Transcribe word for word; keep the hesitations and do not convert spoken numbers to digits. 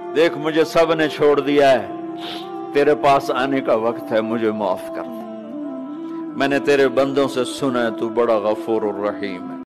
देख मुझे सब ने छोड़ दिया है, तेरे पास आने का वक्त है, मुझे माफ कर। मैंने तेरे बंदों से सुना है तू बड़ा गफूर और रहीम है।